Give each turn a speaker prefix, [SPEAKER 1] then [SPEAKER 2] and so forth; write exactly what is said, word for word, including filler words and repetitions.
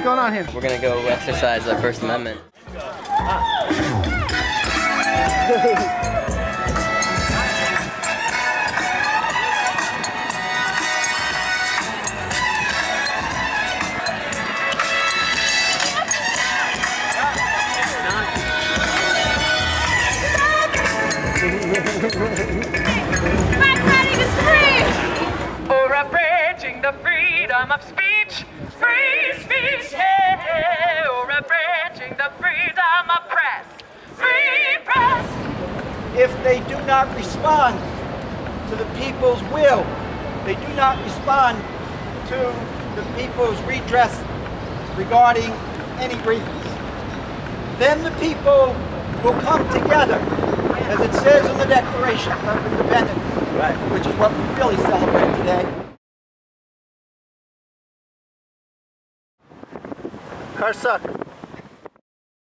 [SPEAKER 1] going on here?
[SPEAKER 2] We're gonna go exercise the First Amendment.
[SPEAKER 3] Democratic is free! Or abridging the freedom of speech. Free speech, hey! Or abridging the freedom of press. Free press!
[SPEAKER 4] If they do not respond to the people's will, they do not respond to the people's redress regarding any grievance, then the people will come together, as it says in the Declaration of Independence, right, which is what we really celebrate today.
[SPEAKER 1] Car suck.